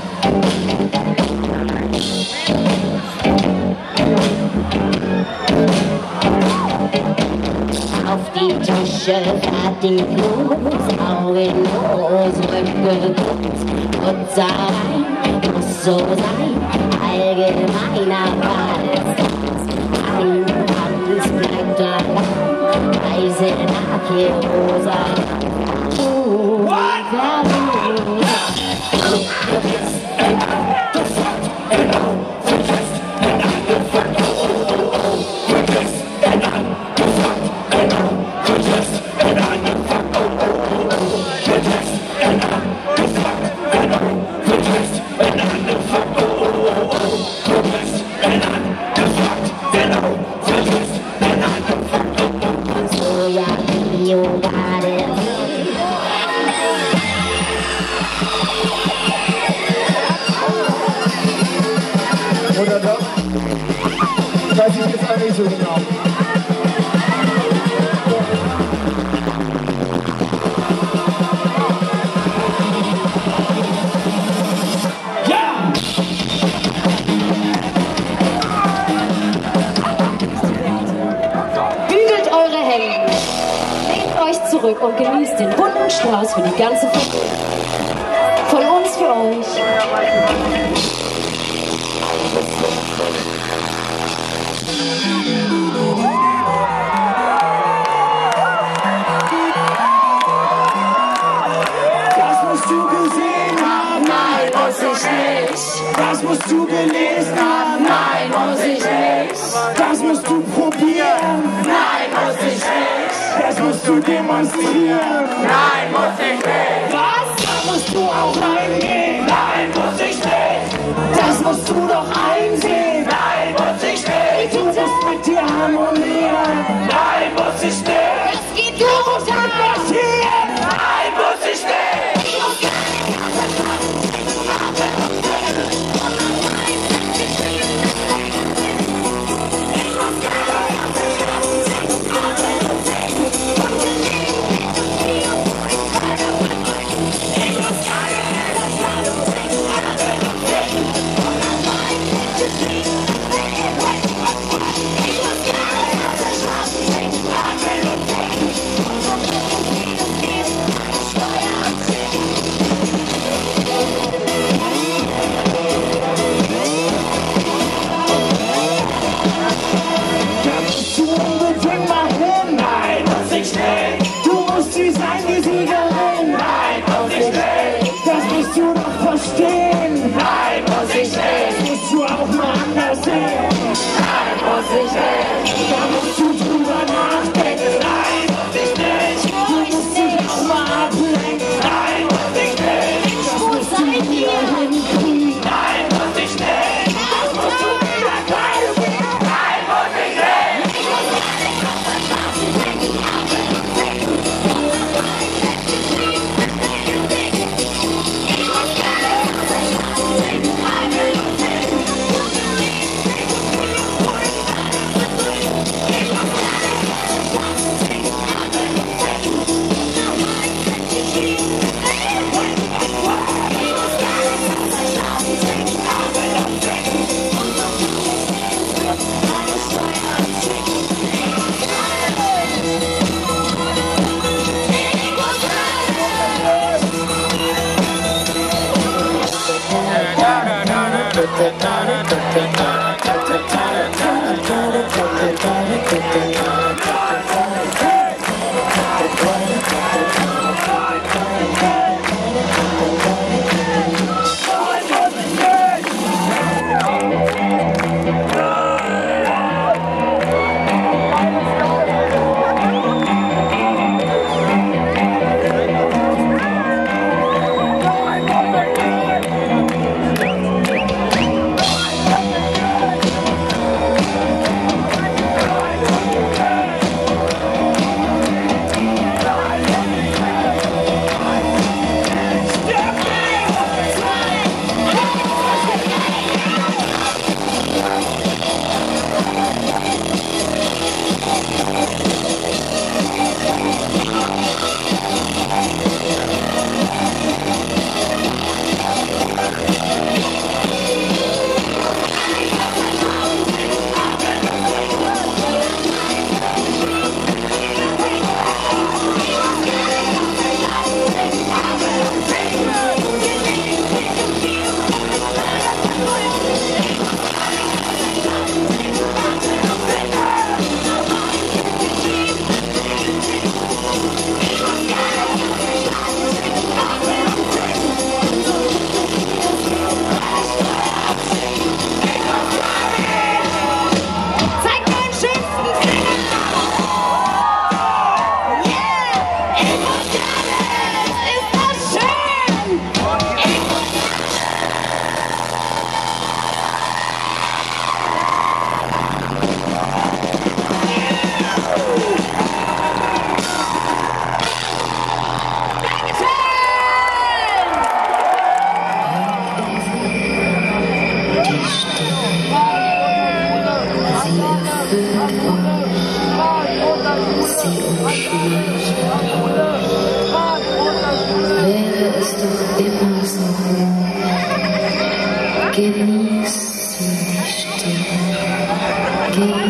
Auf die Tasche fertig los, Augen los, Rücken und sah rein, muss so sein, allgemeiner Wahlstanz. Ein Tanz bleibt allein, Reise nach Jerusalem. Oder doch? Weiß ich jetzt auch nicht so genau. Ja! Bügelt eure Hände, lehnt euch zurück und genießt den bunten Strauß für die ganze Familie. Von uns für euch. Das musst du gesehen haben, nein, muss ich nicht. Das musst du gelesen haben, nein, muss ich nicht. Das musst du probieren, nein, muss ich nicht. Das musst du demonstrieren, nein, muss ich nicht. Was? Da musst du auch reingehen, nein, muss ich nicht. Das musst du doch einsehen, nein, muss ich nicht. Du musst mit dir harmonieren, nein, muss ich nicht. Es geht Du musst engagieren, nein, muss ich nicht. vielleicht wäre es doch immer so. Genieße die Stille.